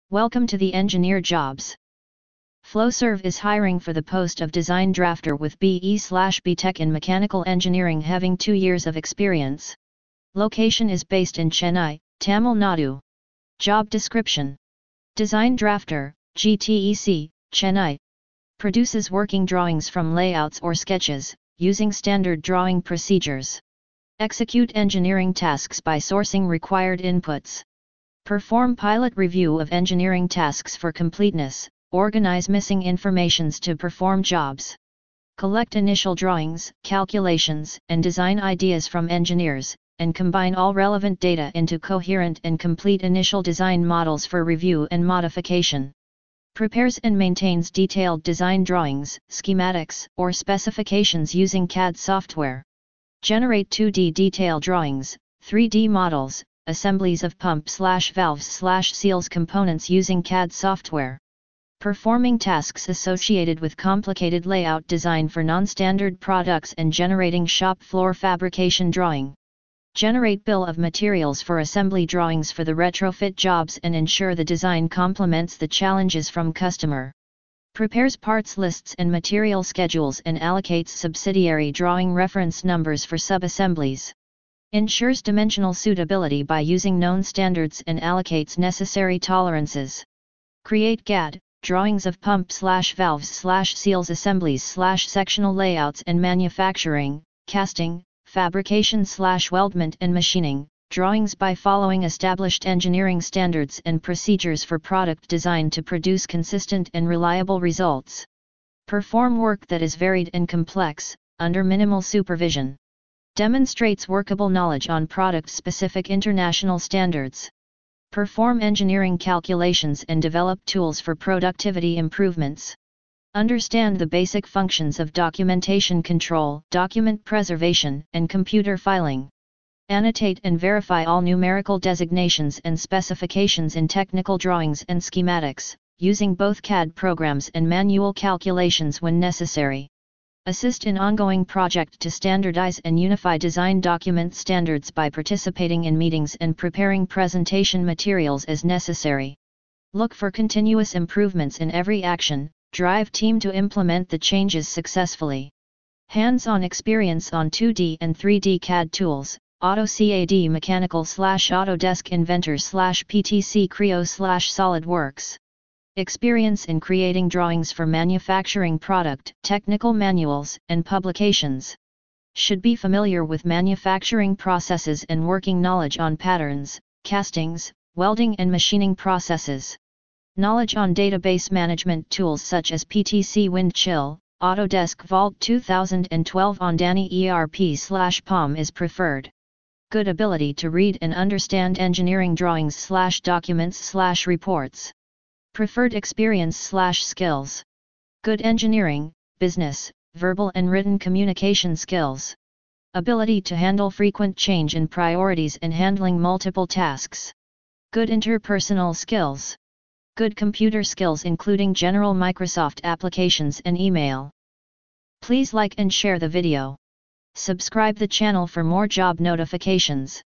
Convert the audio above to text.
Welcome to the Engineer Jobs. Flowserve is hiring for the post of design drafter with BE/BTech in mechanical engineering having 2 years of experience. Location is based in Chennai, Tamil Nadu. Job description. Design drafter, GTEC, Chennai. Produces working drawings from layouts or sketches, using standard drawing procedures. Execute engineering tasks by sourcing required inputs. Perform pilot review of engineering tasks for completeness, organize missing informations to perform jobs. Collect initial drawings, calculations, and design ideas from engineers, and combine all relevant data into coherent and complete initial design models for review and modification. Prepares and maintains detailed design drawings, schematics, or specifications using CAD software. Generate 2D detail drawings, 3D models, assemblies of pump/valves/seals components using CAD software. Performing tasks associated with complicated layout design for non-standard products and generating shop floor fabrication drawing. Generate bill of materials for assembly drawings for the retrofit jobs and ensure the design complements the challenges from customer. Prepares parts lists and material schedules and allocates subsidiary drawing reference numbers for sub-assemblies. Ensures dimensional suitability by using known standards and allocates necessary tolerances. Create GAD, drawings of pump/valves/seals assemblies/sectional layouts and manufacturing, casting, fabrication/weldment and machining, drawings by following established engineering standards and procedures for product design to produce consistent and reliable results. Perform work that is varied and complex, under minimal supervision. Demonstrates workable knowledge on product-specific international standards. Perform engineering calculations and develop tools for productivity improvements. Understand the basic functions of documentation control, document preservation, and computer filing. Annotate and verify all numerical designations and specifications in technical drawings and schematics, using both CAD programs and manual calculations when necessary. Assist in ongoing project to standardize and unify design document standards by participating in meetings and preparing presentation materials as necessary. Look for continuous improvements in every action, drive team to implement the changes successfully. Hands-on experience on 2D and 3D CAD tools, AutoCAD Mechanical/Autodesk Inventor/PTC Creo/SolidWorks. Experience in creating drawings for manufacturing product, technical manuals, and publications. Should be familiar with manufacturing processes and working knowledge on patterns, castings, welding and machining processes. Knowledge on database management tools such as PTC Windchill, Autodesk Vault 2012 Ondani ERP/POM is preferred. Good ability to read and understand engineering drawings/documents/reports. Preferred experience/skills. Good engineering, business, verbal and written communication skills. Ability to handle frequent change in priorities and handling multiple tasks. Good interpersonal skills. Good computer skills including general Microsoft applications and email. Please like and share the video. Subscribe the channel for more job notifications.